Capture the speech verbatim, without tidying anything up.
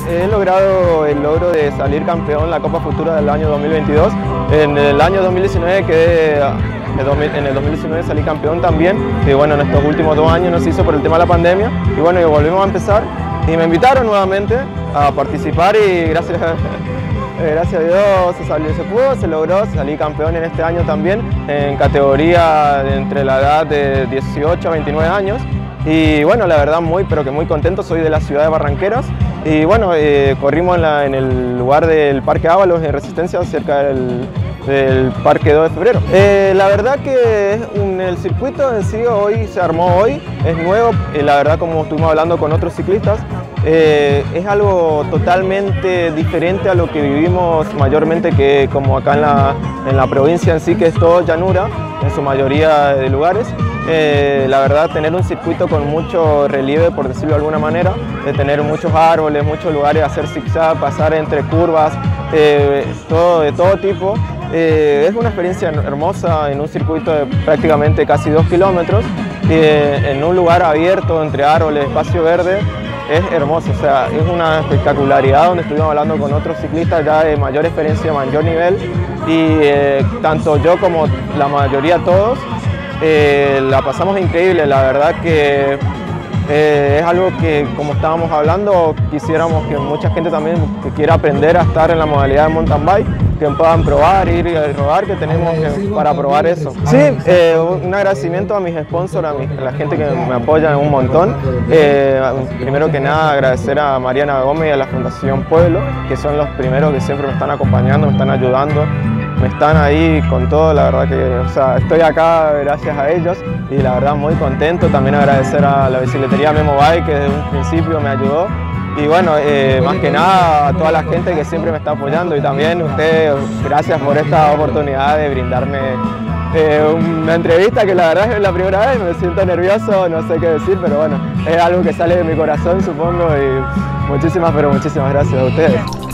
he logrado el logro de salir campeón en la Copa Futura del año dos mil veintidós. En el año dos mil diecinueve quedé, en el dos mil diecinueve salí campeón también, y bueno, en estos últimos dos años no se hizo por el tema de la pandemia, y bueno, y volvimos a empezar, y me invitaron nuevamente a participar, y gracias, gracias a Dios se, salió, se pudo, se logró, salí campeón en este año también, en categoría de entre la edad de dieciocho a veintinueve años. Y bueno, la verdad muy, pero que muy contento, soy de la ciudad de Barranqueras y bueno, eh, corrimos en, la, en el lugar del Parque Ábalos en Resistencia, cerca del, del Parque dos de febrero. Eh, la verdad que un, el circuito en sí hoy se armó hoy, es nuevo, eh, la verdad como estuvimos hablando con otros ciclistas, eh, es algo totalmente diferente a lo que vivimos mayormente, que como acá en la, en la provincia en sí, que es todo llanura, en su mayoría de lugares. Eh, la verdad, tener un circuito con mucho relieve, por decirlo de alguna manera, de tener muchos árboles, muchos lugares, hacer zigzag, pasar entre curvas, eh, todo, de todo tipo. Eh, es una experiencia hermosa en un circuito de prácticamente casi dos kilómetros, eh, en un lugar abierto, entre árboles, espacio verde. Es hermoso, o sea, es una espectacularidad donde estuvimos hablando con otros ciclistas ya de mayor experiencia, mayor nivel, y eh, tanto yo como la mayoría todos, Eh, la pasamos increíble, la verdad que eh, es algo que, como estábamos hablando, quisiéramos que mucha gente también que quiera aprender a estar en la modalidad de mountain bike, que puedan probar, ir y rodar, que tenemos que, para probar eso. Sí, eh, un agradecimiento a mis sponsors, a, mi, a la gente que me apoya un montón. Eh, primero que nada agradecer a Mariana Gómez y a la Fundación Pueblo, que son los primeros que siempre me están acompañando, me están ayudando. Me están ahí con todo, la verdad que o sea, estoy acá gracias a ellos y la verdad muy contento. También agradecer a la bicicletería Memo Bike, que desde un principio me ayudó. Y bueno, eh, más que nada a toda la gente que siempre me está apoyando, y también ustedes, gracias por esta oportunidad de brindarme eh, una entrevista, que la verdad es la primera vez, me siento nervioso, no sé qué decir, pero bueno, es algo que sale de mi corazón, supongo, y muchísimas, pero muchísimas gracias a ustedes.